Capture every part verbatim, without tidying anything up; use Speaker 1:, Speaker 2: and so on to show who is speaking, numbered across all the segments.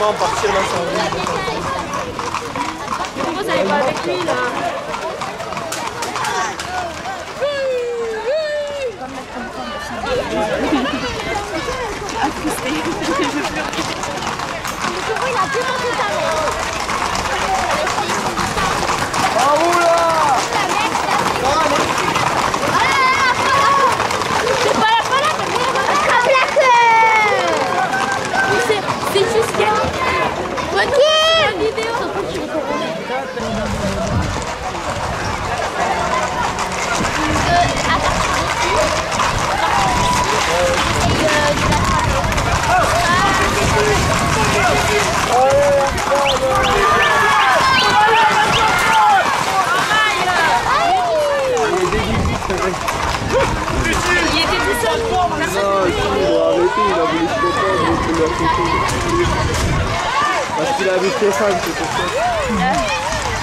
Speaker 1: comment partir là sans lui.
Speaker 2: Pourquoi vous n'allez pas avec lui là?
Speaker 3: Il a plus monté ta main.
Speaker 1: Ah oula!
Speaker 3: C'est pas la palette, attrape la queue. C'est juste qu'elle. Ok. Vidéo.
Speaker 2: Il était tout seul.
Speaker 1: Non, il a arrêté, il a voulu se défendre, donc il a fait. Parce qu'il a vu Stéphane, c'est pour ça.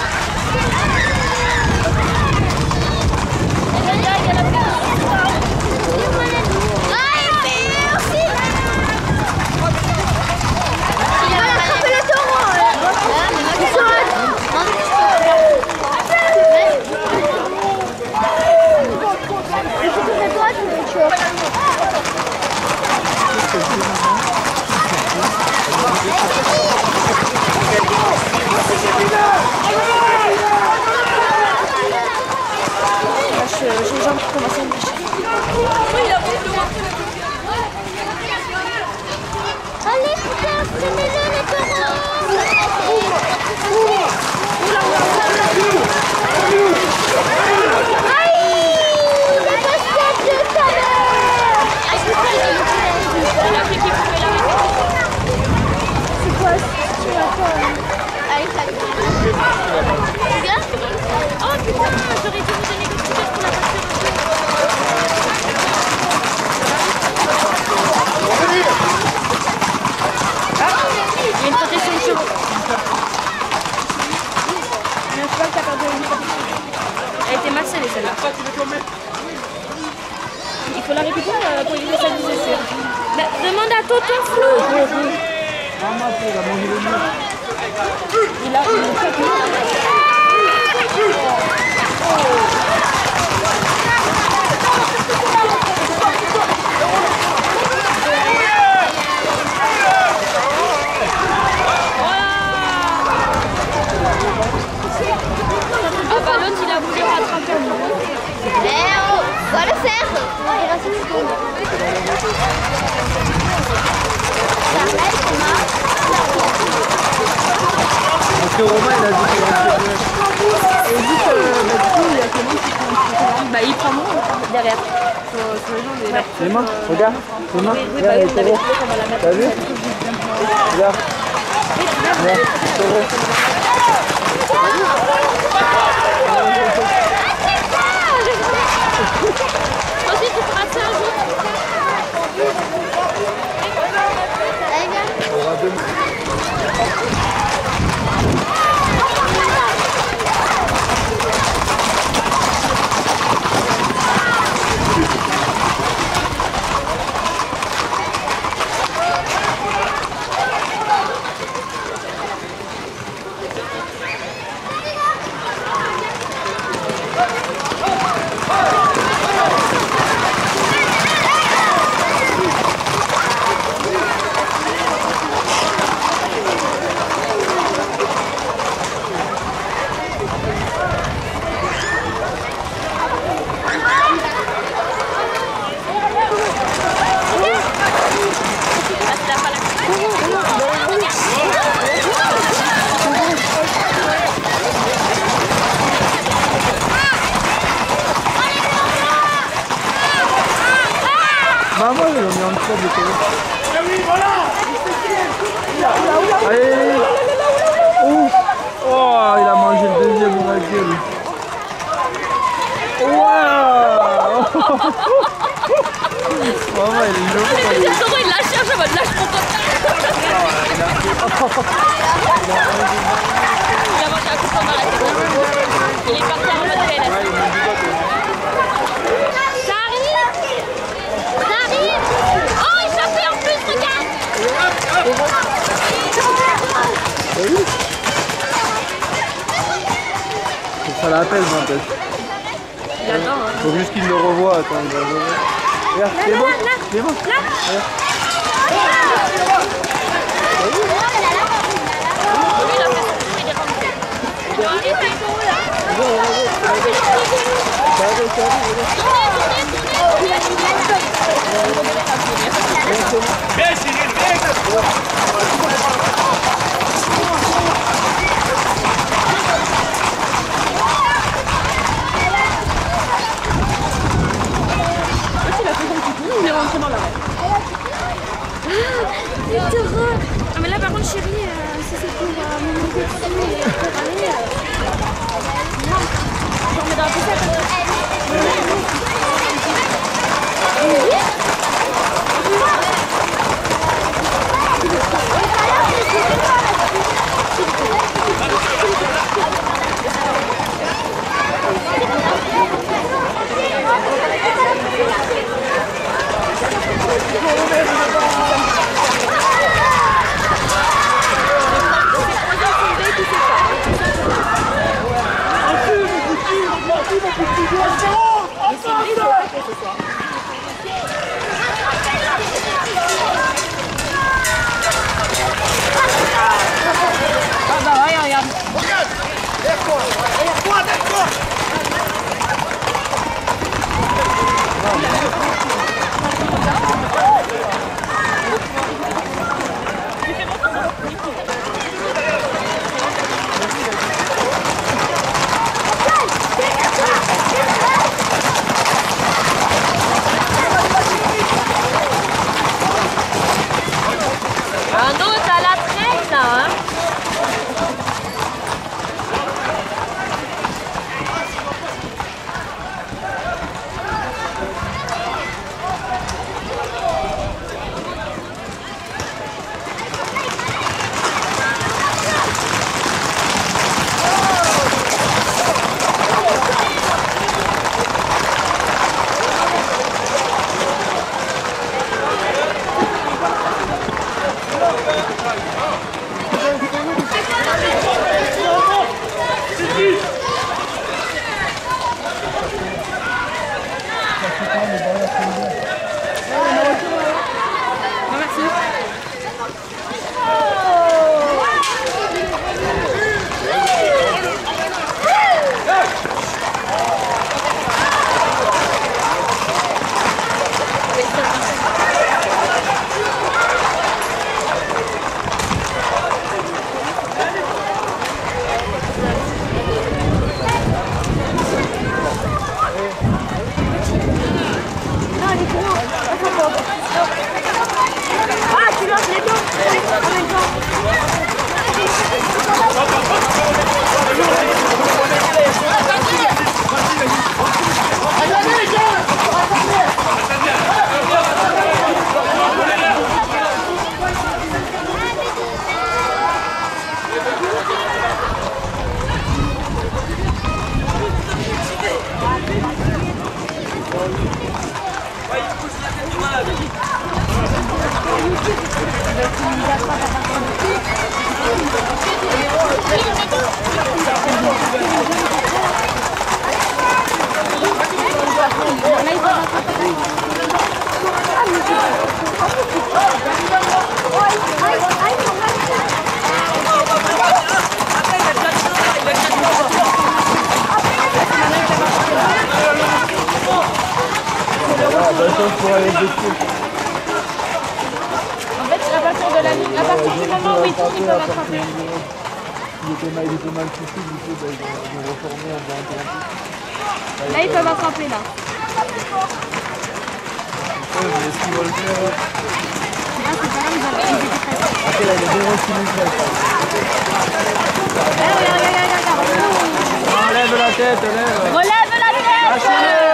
Speaker 3: J'ai les jambes qui commencent à me lâcher. Oui, il a voulu le voir. Allez, putain, prenez-le, les parents. Aïe, la basket de ta mère.
Speaker 2: Il a fait qu'il pouvait l'arrêter.
Speaker 3: C'est quoi, c'est quoi? Allez, salut. Regarde.
Speaker 2: Oh putain, j'aurais dû vous donner quelque chose pour la voiture. Il y a une protection de chevaux. Il y a un cheval qui a perdu une protection. Elle était mal scellée celle-là. Il faut la récupérer euh, pour éviter sa blessure. Bah, demande à Tonton Flo. Il a une ah bah l'autre il a voulu rattraper.
Speaker 3: Eh oh, va le faire. Il reste une seconde. Ça reste, Thomas.
Speaker 1: Parce que Romain il a dit qu'il rentrait.
Speaker 2: Et vu que bah, du coup il y a quelqu'un qui prend un bah il prend moi derrière. Sur, sur les jambes et là.
Speaker 1: Les mains, regarde, les mains.
Speaker 2: Oui, oui, bah oui, on avait dit qu'on va la mettre.
Speaker 1: T'as vu? Regarde. Regarde, c'est vrai.
Speaker 2: Ensuite tu feras ça un jour.
Speaker 1: On aura deux. Maman, ils l'ont mis en dessous de télé. Oui, voilà. Allez. Ouf. Oh, il a mangé le deuxième dans la gueule. Waouh. Maman, il est lourd.
Speaker 2: Il lâche, je me lâche pour toi. Il a mangé un coup dans la tête. Il est parti en mode P L S. Ça arrive. Ça arrive. Oh, il s'en fait en plus, regarde.
Speaker 1: la pêche, n'empêche.
Speaker 2: Il attend, hein.
Speaker 1: Faut juste qu'il le revoie. Attends, il va le revoir. Regarde,
Speaker 2: Là,
Speaker 1: c'est
Speaker 2: là,
Speaker 1: bon.
Speaker 2: là,
Speaker 1: C'est bon.
Speaker 2: là.
Speaker 1: Regarde.
Speaker 2: Il est rentré dans la règle. Ah, mais là par contre chérie, euh, si c'est pour euh, me monter dessus et pour aller, euh... non, je remets dans la poussette. Ah bah ouais, regarde. Un autre à la traîne là, hein.
Speaker 1: Pour aller dessus.
Speaker 2: En fait, à partir de la ligne, à partir du moment où il tourne, il peut rattraper.
Speaker 1: Il était mal, il était mal foutu, du coup, bah, ils ont, ils ont reformé en faisant interrompre.
Speaker 2: Là, ils peuvent attraper, là.
Speaker 1: Ouais, mais est-ce qu'ils vont le faire?
Speaker 2: Ah, c'est pas grave, ils ont ils étaient prêts.
Speaker 1: Après, là, il y a zéro sinistre.
Speaker 2: Regarde, regarde, regarde, regarde.
Speaker 1: Relève la tête, lève.
Speaker 2: Relève la tête.
Speaker 1: Lâchez-le.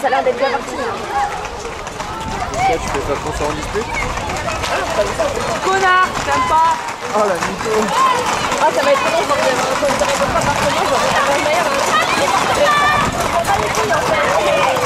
Speaker 2: ça a l'air d'être bien parti. Hein.
Speaker 1: Là, tu peux faire ton ça en dispute.
Speaker 2: Connard, t'aimes pas.
Speaker 1: Oh la mytho.
Speaker 2: Ah, ça va être long, quand on ne pas par comment, j'aurais un meilleur.